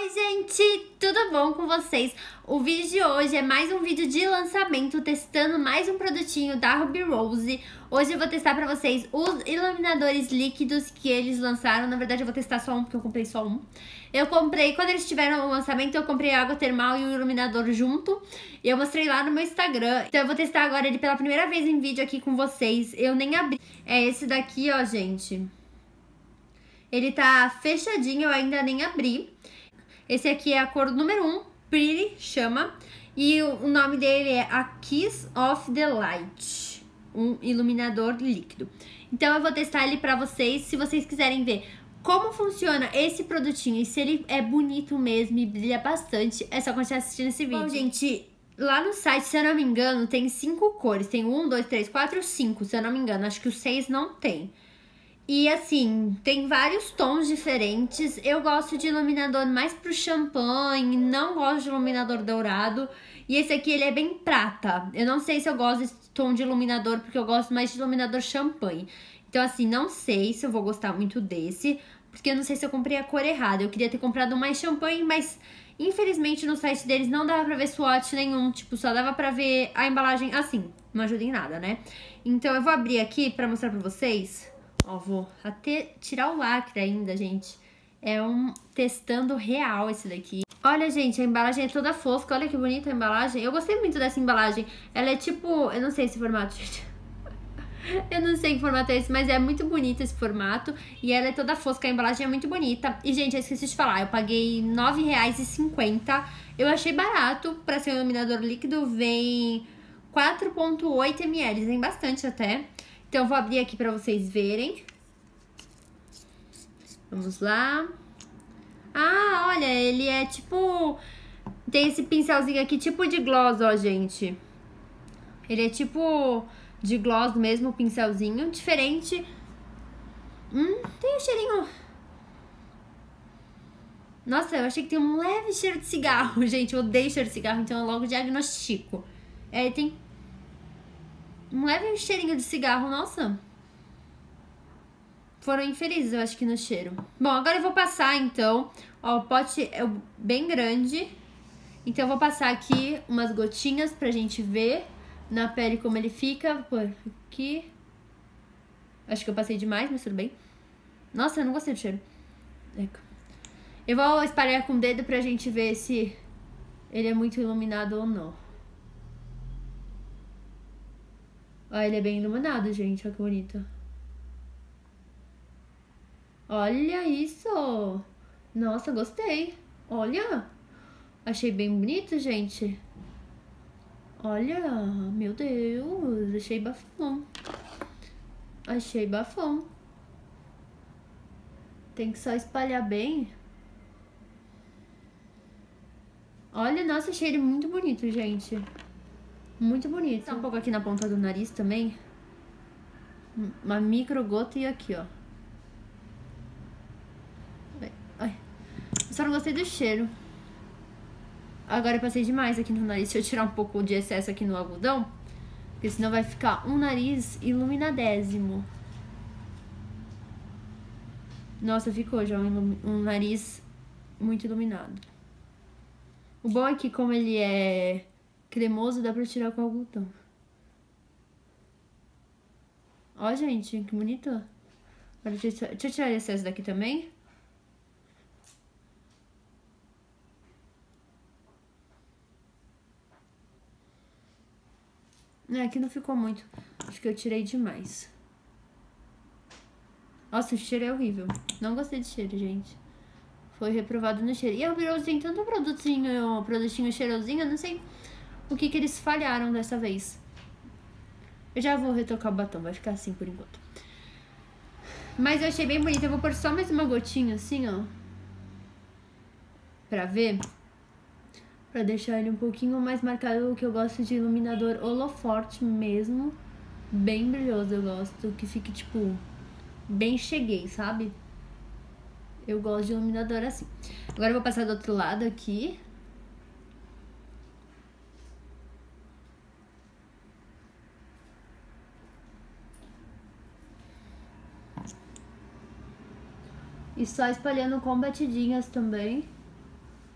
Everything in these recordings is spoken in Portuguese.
Gente, tudo bom com vocês? O vídeo de hoje é mais um vídeo de lançamento, testando mais um produtinho da Ruby Rose. Hoje eu vou testar pra vocês os iluminadores líquidos que eles lançaram. Na verdade eu vou testar só um, porque eu comprei só um. Eu comprei, quando eles tiveram o lançamento, eu comprei água termal e o iluminador junto. E eu mostrei lá no meu Instagram. Então eu vou testar agora ele pela primeira vez em vídeo aqui com vocês. Eu nem abri. É esse daqui, ó, gente. Ele tá fechadinho, eu ainda nem abri. Esse aqui é a cor número 1, Pretty, chama. E o nome dele é a Kiss of the Light, um iluminador líquido. Então eu vou testar ele pra vocês, se vocês quiserem ver como funciona esse produtinho e se ele é bonito mesmo e brilha bastante, é só continuar assistindo esse vídeo. Bom, gente, lá no site, se eu não me engano, tem 5 cores. Tem 1, 2, 3, 4, 5, se eu não me engano. Acho que o 6 não tem. E assim, tem vários tons diferentes. Eu gosto de iluminador mais pro champanhe, não gosto de iluminador dourado. E esse aqui, ele é bem prata. Eu não sei se eu gosto desse tom de iluminador, porque eu gosto mais de iluminador champanhe. Então assim, não sei se eu vou gostar muito desse, porque eu não sei se eu comprei a cor errada. Eu queria ter comprado mais champanhe, mas infelizmente no site deles não dava pra ver swatch nenhum. Tipo, só dava pra ver a embalagem assim. Não ajuda em nada, né? Então eu vou abrir aqui pra mostrar pra vocês. Ó, vou até tirar o lacre ainda, gente. É um testando real esse daqui. Olha, gente, a embalagem é toda fosca. Olha que bonita a embalagem. Eu gostei muito dessa embalagem. Ela é tipo... Eu não sei esse formato, gente. Eu não sei que formato é esse, mas é muito bonito esse formato. E ela é toda fosca, a embalagem é muito bonita. E, gente, eu esqueci de falar. Eu paguei R$ 9,50. Eu achei barato pra ser um iluminador líquido. Vem 4,8 ml. Vem bastante até. Então, eu vou abrir aqui pra vocês verem. Vamos lá. Ah, olha, ele é tipo... Tem esse pincelzinho aqui, tipo de gloss, ó, gente. Ele é tipo de gloss mesmo, pincelzinho. Diferente. Tem um cheirinho... Nossa, eu achei que tem um leve cheiro de cigarro, gente. Eu odeio cheiro de cigarro, então eu logo diagnostico. É, tem... um leve cheirinho de cigarro, nossa. Foram infelizes, eu acho que no cheiro. Bom, agora eu vou passar, então. Ó, o pote é bem grande. Então eu vou passar aqui umas gotinhas pra gente ver na pele como ele fica. Por aqui. Acho que eu passei demais, mas tudo bem. Nossa, eu não gostei do cheiro. Eu vou espalhar com o dedo pra gente ver se ele é muito iluminado ou não. Ó, ele é bem iluminado, gente. Olha que bonito. Olha isso! Nossa, gostei. Olha! Achei bem bonito, gente. Olha! Meu Deus! Achei bafão. Achei bafão. Tem que só espalhar bem. Olha, nossa, achei ele muito bonito, gente. Muito bonito. Tá um pouco aqui na ponta do nariz também. Uma micro gota e aqui, ó. Ai. Eu só não gostei do cheiro. Agora eu passei demais aqui no nariz. Deixa eu tirar um pouco de excesso aqui no algodão, porque senão vai ficar um nariz iluminadésimo. Nossa, ficou já um nariz muito iluminado. O bom é que como ele é cremoso, dá pra tirar com algodão. Ó, gente, que bonito. Agora, deixa eu tirar esse excesso daqui também. Aqui não ficou muito. Acho que eu tirei demais. Nossa, o cheiro é horrível. Não gostei de cheiro, gente. Foi reprovado no cheiro. E a Ruby Rose tem tanto produtinho cheirosinho, eu não sei o que eles falharam dessa vez. Eu já vou retocar o batom, vai ficar assim por enquanto. Mas eu achei bem bonito. Eu vou pôr só mais uma gotinha assim, ó. Pra ver. Pra deixar ele um pouquinho mais marcado, que eu gosto de iluminador holoforte mesmo. Bem brilhoso eu gosto, que fique tipo, bem cheguei, sabe? Eu gosto de iluminador assim. Agora eu vou passar do outro lado aqui. E só espalhando com batidinhas também.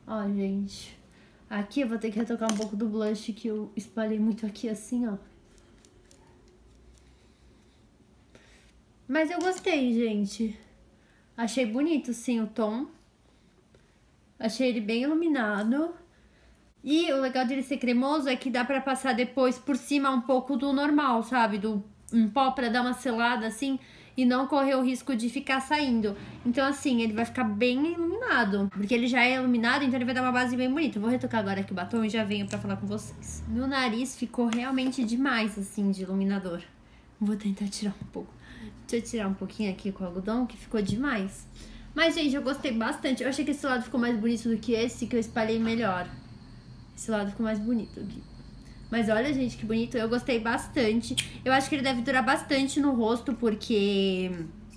Ó, gente. Aqui eu vou ter que retocar um pouco do blush que eu espalhei muito aqui assim, ó. Mas eu gostei, gente. Achei bonito, sim, o tom. Achei ele bem iluminado. E o legal dele ser cremoso é que dá pra passar depois por cima um pouco do normal, sabe? Do em pó pra dar uma selada assim e não correr o risco de ficar saindo. Então assim, ele vai ficar bem iluminado, porque ele já é iluminado, então ele vai dar uma base bem bonita. Eu vou retocar agora aqui o batom e já venho pra falar com vocês. No nariz ficou realmente demais assim de iluminador. Vou tentar tirar um pouco. Deixa eu tirar um pouquinho aqui com o algodão, que ficou demais. Mas gente, eu gostei bastante. Eu achei que esse lado ficou mais bonito do que esse, que eu espalhei melhor. Esse lado ficou mais bonito aqui. Mas olha, gente, que bonito. Eu gostei bastante. Eu acho que ele deve durar bastante no rosto, porque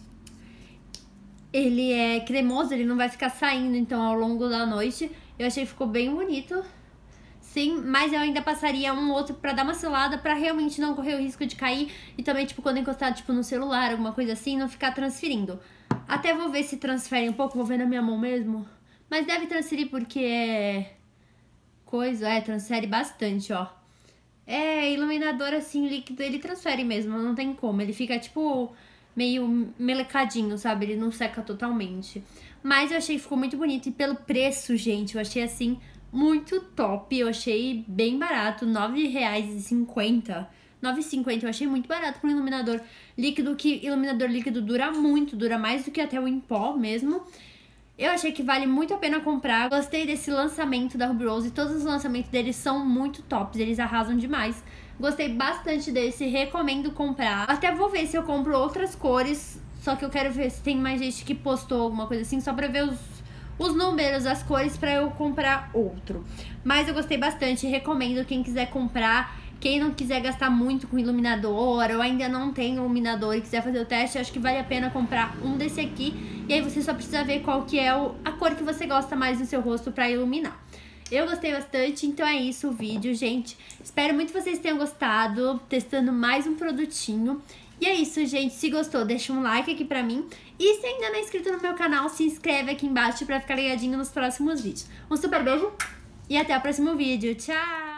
ele é cremoso, ele não vai ficar saindo, então, ao longo da noite. Eu achei que ficou bem bonito. Sim, mas eu ainda passaria um outro pra dar uma selada, pra realmente não correr o risco de cair. E também, tipo, quando encostar, tipo, no celular, alguma coisa assim, não ficar transferindo. Até vou ver se transfere um pouco, vou ver na minha mão mesmo. Mas deve transferir porque é... transfere bastante, ó. É, iluminador assim, líquido, ele transfere mesmo, não tem como. Ele fica, tipo, meio melecadinho, sabe? Ele não seca totalmente. Mas eu achei que ficou muito bonito. E pelo preço, gente, eu achei, assim, muito top. Eu achei bem barato, R$ 9,50. R$ 9,50, eu achei muito barato para um iluminador líquido, que iluminador líquido dura muito, dura mais do que até o em pó mesmo. Eu achei que vale muito a pena comprar. Gostei desse lançamento da Ruby Rose. Todos os lançamentos deles são muito tops. Eles arrasam demais. Gostei bastante desse. Recomendo comprar. Até vou ver se eu compro outras cores. Só que eu quero ver se tem mais gente que postou alguma coisa assim. Só pra ver os números, as cores, pra eu comprar outro. Mas eu gostei bastante. Recomendo quem quiser comprar. Quem não quiser gastar muito com iluminador ou ainda não tem iluminador e quiser fazer o teste, acho que vale a pena comprar um desse aqui. E aí você só precisa ver qual que é a cor que você gosta mais no seu rosto pra iluminar. Eu gostei bastante, então é isso o vídeo, gente. Espero muito que vocês tenham gostado, testando mais um produtinho. E é isso, gente. Se gostou, deixa um like aqui pra mim. E se ainda não é inscrito no meu canal, se inscreve aqui embaixo pra ficar ligadinho nos próximos vídeos. Um super beijo e até o próximo vídeo. Tchau!